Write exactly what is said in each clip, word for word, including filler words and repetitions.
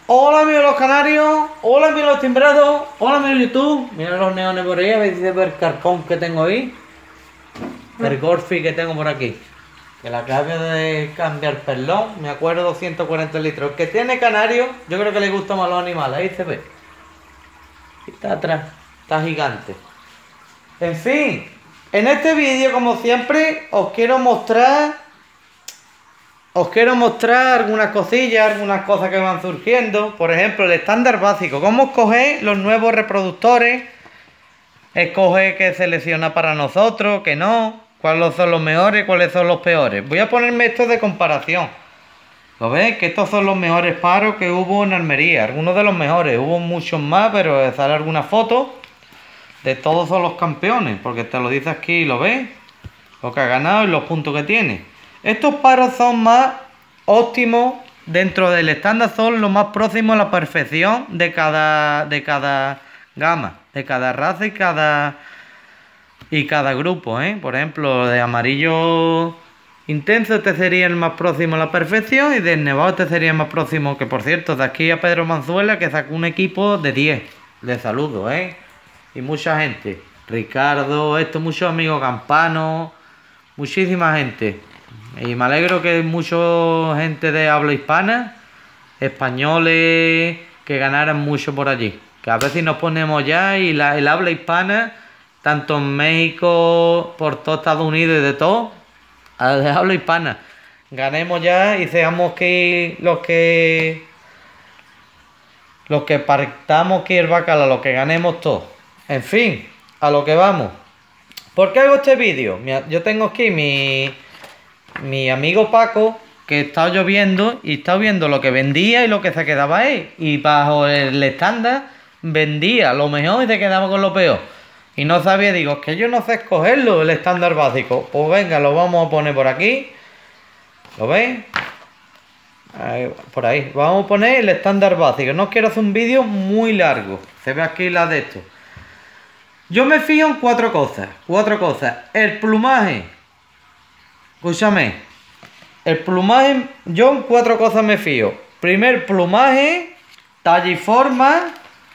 Hola amigos los canarios, hola amigos los timbrados, hola amigos YouTube. Mira los neones por ahí, a ver si se ve el carcón que tengo ahí. El Gorfi que tengo por aquí. Que la clave de cambiar perdón, me acuerdo doscientos cuarenta litros. El que tiene canario, yo creo que le gustan más los animales, ahí se ve. Y está atrás, está gigante. En fin, en este vídeo como siempre os quiero mostrar Os quiero mostrar algunas cosillas, algunas cosas que van surgiendo. Por ejemplo, el estándar básico. Cómo escoger los nuevos reproductores. Escoger qué selecciona para nosotros, qué no. Cuáles son los mejores, cuáles son los peores. Voy a ponerme esto de comparación. ¿Lo ves? Que estos son los mejores paros que hubo en Almería. Algunos de los mejores. Hubo muchos más, pero sale alguna foto. De todos son los campeones. Porque te lo dice aquí, ¿lo ves? Lo que ha ganado y los puntos que tiene. Estos paros son más óptimos dentro del estándar, son los más próximos a la perfección de cada, de cada gama, de cada raza y cada, y cada grupo, ¿eh? Por ejemplo, de amarillo intenso este sería el más próximo a la perfección y del nevado este sería el más próximo, que por cierto, de aquí a Pedro Manzuela que sacó un equipo de diez. Les saludo, ¿eh? Y mucha gente. Ricardo, esto, muchos amigos Campano, muchísima gente. Y me alegro que mucha gente de habla hispana, españoles, que ganaran mucho por allí. Que a veces nos ponemos ya y la, el habla hispana, tanto en México, por todo Estados Unidos y de todo, de habla hispana. Ganemos ya y seamos que los que los que partamos que el bacalao, los que ganemos todos. En fin, a lo que vamos. ¿Por qué hago este vídeo? Yo tengo aquí mi... Mi amigo Paco, que está lloviendo y está viendo lo que vendía y lo que se quedaba ahí. Y bajo el estándar vendía lo mejor y se quedaba con lo peor. Y no sabía, digo, es que yo no sé escogerlo, el estándar básico. Pues venga, lo vamos a poner por aquí. ¿Lo veis? Ahí, por ahí. Vamos a poner el estándar básico. No quiero hacer un vídeo muy largo. Se ve aquí la de esto. Yo me fijo en cuatro cosas. Cuatro cosas. El plumaje. Escúchame, el plumaje, yo en cuatro cosas me fío. Primer, plumaje, talla y forma,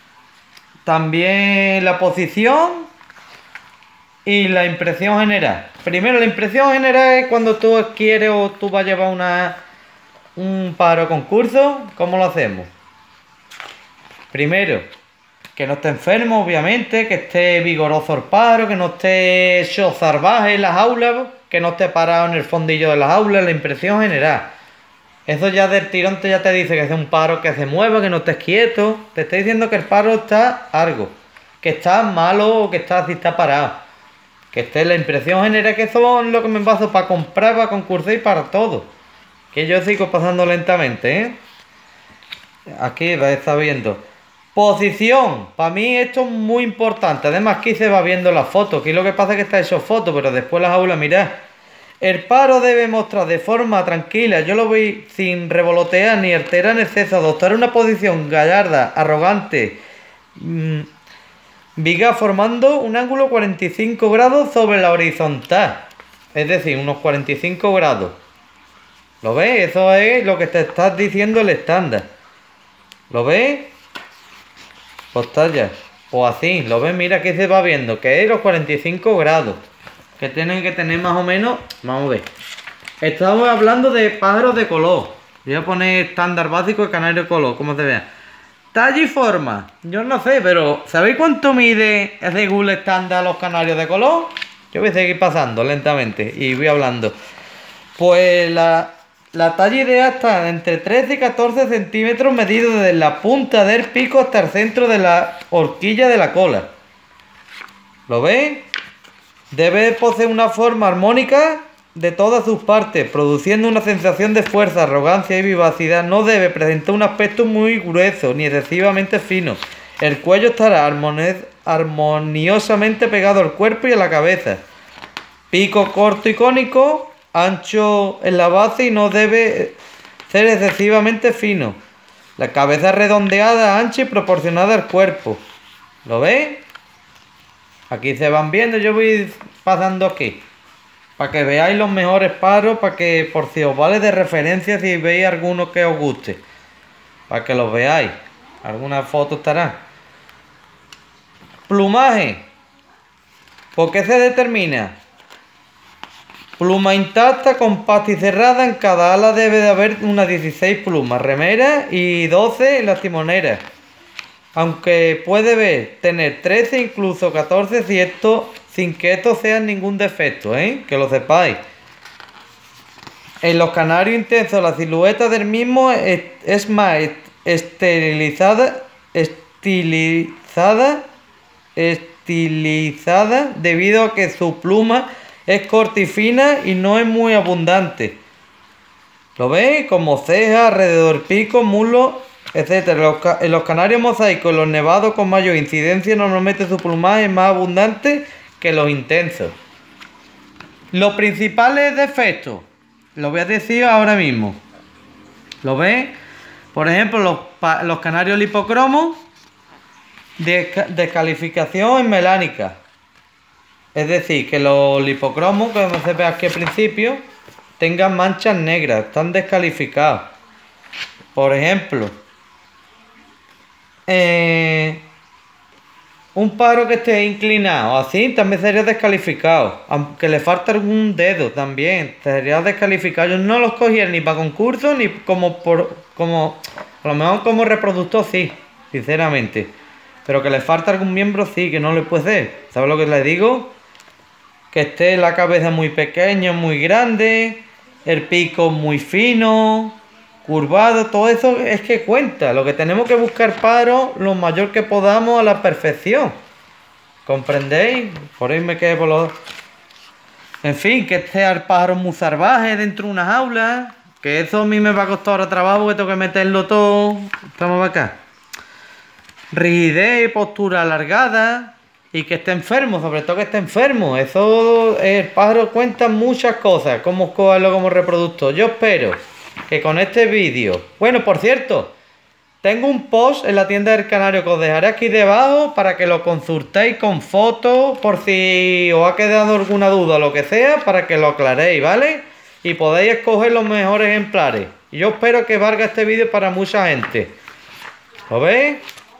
también la posición y la impresión general. Primero, la impresión general es cuando tú quieres o tú vas a llevar una, un paro concurso. ¿Cómo lo hacemos? Primero, que no esté enfermo, obviamente, que esté vigoroso el paro, que no esté hecho salvaje en las aulas, que no esté parado en el fondillo de las aulas, la impresión general. Eso ya del tirón te ya te dice que es un paro que se mueva, que no estés quieto. Te está diciendo que el paro está algo, que está malo o que está si está parado. Que esté la impresión general, que eso es lo que me baso para comprar, para concursar y para todo. Que yo sigo pasando lentamente, ¿eh? Aquí va a estar viendo. Posición, para mí esto es muy importante. Además aquí se va viendo la foto. Aquí lo que pasa es que está hecho foto, pero después las aulas, mirad. El paro debe mostrar de forma tranquila, yo lo voy sin revolotear ni alterar en exceso, adoptar una posición gallarda, arrogante, mmm, viga formando un ángulo cuarenta y cinco grados sobre la horizontal. Es decir, unos cuarenta y cinco grados. ¿Lo ves? Eso es lo que te estás diciendo el estándar. ¿Lo ves? Pues talla, o así, lo ves, mira que se va viendo, que es los cuarenta y cinco grados, que tienen que tener más o menos, vamos a ver. Estamos hablando de pájaros de color, voy a poner estándar básico de canario de color, como se vea. Talla y forma, yo no sé, pero ¿sabéis cuánto mide ese Google estándar los canarios de color? Yo voy a seguir pasando lentamente y voy hablando. Pues la... La talla ideal está entre trece y catorce centímetros medido desde la punta del pico hasta el centro de la horquilla de la cola. ¿Lo veis? Debe poseer una forma armónica de todas sus partes, produciendo una sensación de fuerza, arrogancia y vivacidad. No debe presentar un aspecto muy grueso ni excesivamente fino. El cuello estará armoniosamente pegado al cuerpo y a la cabeza. Pico corto y cónico, ancho en la base y no debe ser excesivamente fino. La cabeza redondeada, ancha y proporcionada al cuerpo. ¿Lo veis? Aquí se van viendo, yo voy pasando aquí. Para que veáis los mejores paros, para que por si os vale de referencia si veis alguno que os guste. para que los veáis. Alguna foto estará. Plumaje. ¿Por qué se determina? Pluma intacta, compacta y cerrada. En cada ala debe de haber unas dieciséis plumas, remeras y doce en las timoneras. Aunque puede ver, tener trece, incluso catorce, si esto, sin que esto sea ningún defecto, ¿eh? Que lo sepáis. En los canarios intensos, la silueta del mismo es, es más esterilizada, estilizada, estilizada, debido a que su pluma es corta y fina y no es muy abundante. ¿Lo veis? Como ceja, alrededor pico, muslo, etcétera. Los, en los canarios mosaicos, los nevados con mayor incidencia, normalmente su plumaje es más abundante que los intensos. Los principales defectos, lo voy a decir ahora mismo. ¿Lo veis? Por ejemplo, los, los canarios lipocromos, de descalificación en melánica. Es decir, que los lipocromos, como se ve aquí al principio, tengan manchas negras, están descalificados. Por ejemplo, eh, un paro que esté inclinado así también sería descalificado. Aunque le falta algún dedo también sería descalificado. Yo no los cogía ni para concurso ni como por como a lo mejor como reproductor sí, sinceramente. Pero que le falta algún miembro sí, que no le puede ser. ¿Sabes lo que les digo? Que esté la cabeza muy pequeña, muy grande, el pico muy fino, curvado, todo eso es que cuenta. Lo que tenemos que buscar paro lo mayor que podamos a la perfección. ¿Comprendéis? Por ahí me quedé por los... En fin, que esté el pájaro muy salvaje dentro de una jaula. Que eso a mí me va a costar ahora trabajo porque tengo que meterlo todo. Estamos acá. Rigidez, postura alargada. Y que esté enfermo, sobre todo que esté enfermo. Eso, el pájaro cuenta muchas cosas. Cómo cogerlo como reproductor. Yo espero que con este vídeo... Bueno, por cierto, tengo un post en la tienda del canario que os dejaré aquí debajo para que lo consultéis con fotos, por si os ha quedado alguna duda o lo que sea, para que lo aclaréis, ¿vale? Y podéis escoger los mejores ejemplares. Y yo espero que valga este vídeo para mucha gente. ¿Lo veis?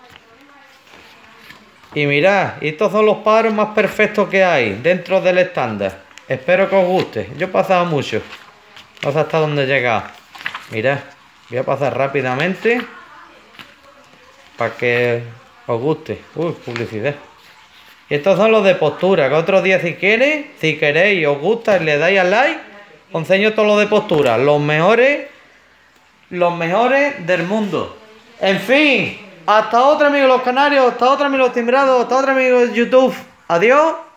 Y mirad, estos son los pájaros más perfectos que hay dentro del estándar. Espero que os guste. Yo he pasado mucho. No sé hasta dónde he llegado. Mirad, voy a pasar rápidamente para que os guste. Uy, publicidad. Y estos son los de postura, que otro día si queréis, si queréis, os gusta y le dais al like, os enseño todos los de postura. Los mejores, los mejores del mundo. En fin, hasta otra, amigos los canarios, hasta otra, amigos los timbrados, hasta otra, amigos de YouTube. Adiós.